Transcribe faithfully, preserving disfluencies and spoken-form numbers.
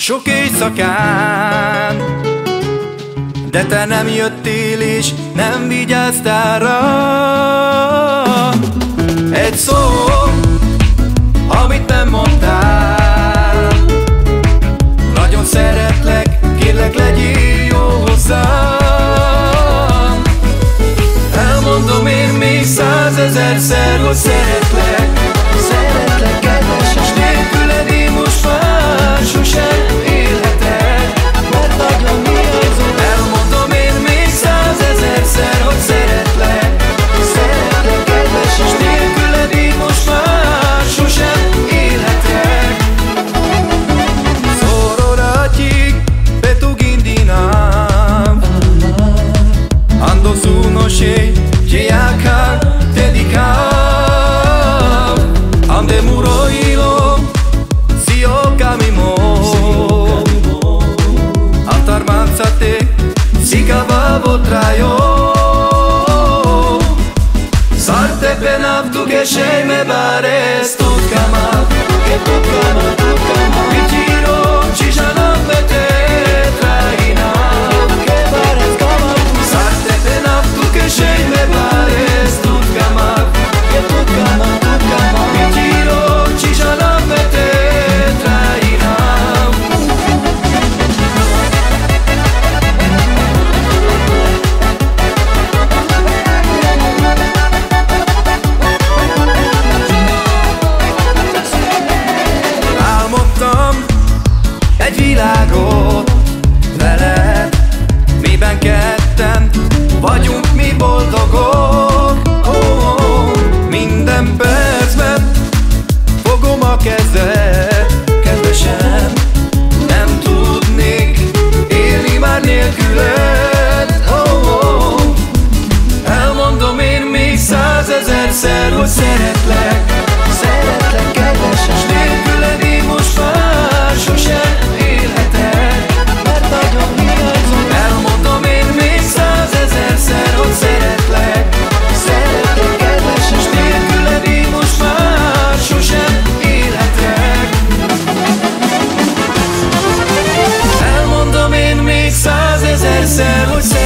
sok éjszakán, de te nem jöttél és nem vigyáztál rá. Egy szó, amit nem mondtál: nagyon szeretlek, kérlek, legyél jó hozzám. Elmondom én még százezerszer, hogy szeretlek, szeretlek, kedves, és nélküled én most már sosem élhetek, mert nagyon hiányzol. Elmondom én még százezerszer, hogy szeretlek, szeretlek, kedves, és nélküled én most már sosem élhetek. Solo radicchi per tu guindinam, ando su uno sce che acá dedicam, am de muroilo si o camimo, am tarmanzate si cavavo traio, sarte benavtu che sei me bares tut cama, che tut cama, tut cama, mi giro ci janam bete traina, che bares cama, sarte benavtu che sei me bares tut cama, che tut cama, tut cama, mi giro ci janam bete traina. Álmodtam egy világot veled, miben ketten vagyunk mi boldogok. Oh, oh, minden percben fogom a kezed, kedvesem, nem tudnék élni már nélküled. Oh, oh, elmondom én még százezerszer, hogy szeretlek, szeretlek, kedves, és nélküled én most már sosem élhetek, mert nagyon hiányzol. Elmondom én még százezerszer, hogy szeretlek, szeretlek, kedves, és nélküled én most már sosem élhetek. Elmondom én még százezerszer, hogy szeretlek,